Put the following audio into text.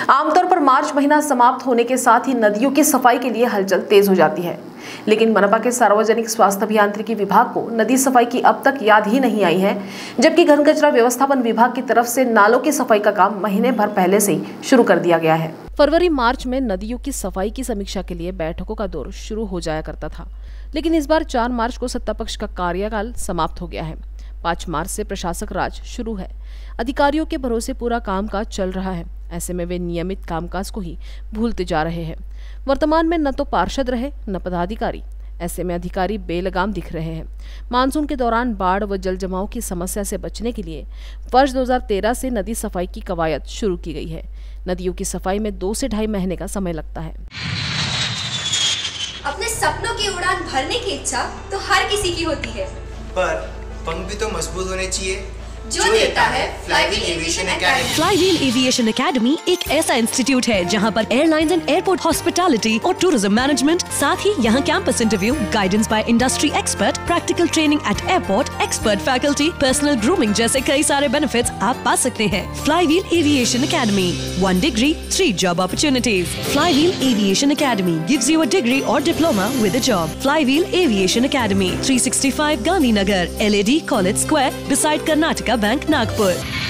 आमतौर पर मार्च महीना समाप्त होने के साथ ही नदियों की सफाई के लिए हलचल तेज हो जाती है, लेकिन मनपा के सार्वजनिक स्वास्थ्य अभियांत्रिकी विभाग को नदी सफाई की अब तक याद ही नहीं आई है, जबकि घन कचरा व्यवस्थापन विभाग की तरफ से नालों की सफाई का काम महीने भर पहले से ही शुरू कर दिया गया है। फरवरी मार्च में नदियों की सफाई की समीक्षा के लिए बैठकों का दौर शुरू हो जाया करता था, लेकिन इस बार 4 मार्च को सत्तापक्ष का कार्यकाल समाप्त हो गया है। 5 मार्च से प्रशासक राज शुरू है। अधिकारियों के भरोसे पूरा कामकाज चल रहा है। ऐसे में वे नियमित कामकाज को ही भूलते जा रहे हैं। वर्तमान में न तो पार्षद रहे न पदाधिकारी। ऐसे में अधिकारी बेलगाम दिख रहे हैं। मानसून के दौरान बाढ़ व जल जमाव की समस्या से बचने के लिए वर्ष 2013 से नदी सफाई की कवायद शुरू की गई है। नदियों की सफाई में 2 से ढाई महीने का समय लगता है। अपने सपनों की उड़ान भरने की इच्छा तो हर किसी की होती है, पर पंख भी तो मजबूत होने चाहिए, जो देता है Flywheel Aviation Academy. Flywheel Aviation Academy एक ऐसा इंस्टीट्यूट है जहां पर एयरलाइंस एंड एयरपोर्ट हॉस्पिटैलिटी और टूरिज्म मैनेजमेंट, साथ ही यहां campus interview, guidance by industry expert, practical training at airport, expert faculty, personal grooming जैसे कई सारे बेनिफिट्स आप पा सकते हैं। Flywheel Aviation Academy, 1 degree, 3 job opportunities. Flywheel Aviation Academy gives you a degree or diploma with a job. Flywheel Aviation Academy, 365 Gandhinagar, LAD College Square, beside Karnataka Bank, Nagpur.